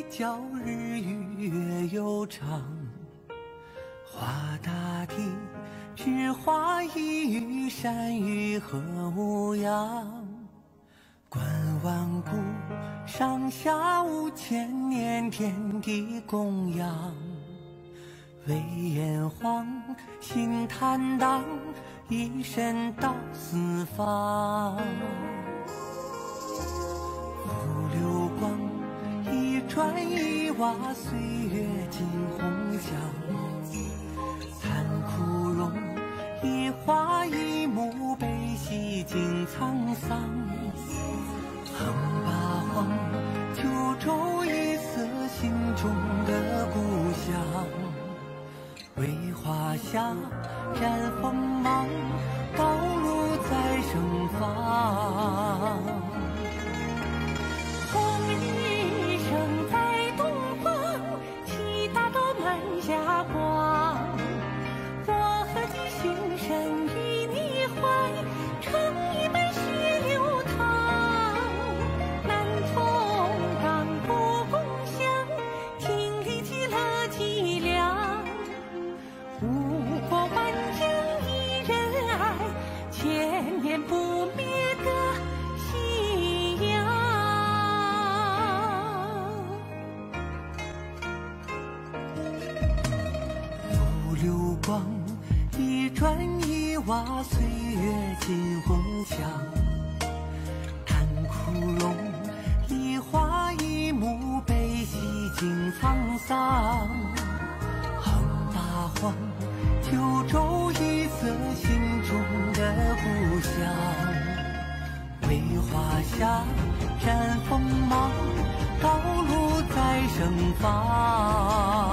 较日月悠长。画大地，只画一隅山芋和牧羊。观万古，上下5000年，天地供养。为炎黄，心坦荡，一身到四方。浮流光，一砖一瓦，岁月尽红香。残枯荣，一花一木，悲喜尽沧桑。横八荒，九州一色，心中的故乡。为华夏展锋芒，道路在盛放。红日升在东方，七大洲满霞光。我和你心神与你怀，成一脉血流淌。南通港不共享，听力极乐极良。无国万疆一人爱，千年不灭的信仰。浮流光，一砖一瓦，岁月尽红墙。叹枯荣，一花一木，悲喜尽沧桑。大荒，九州一色，心中的故乡。为华夏展锋芒，道路在盛放。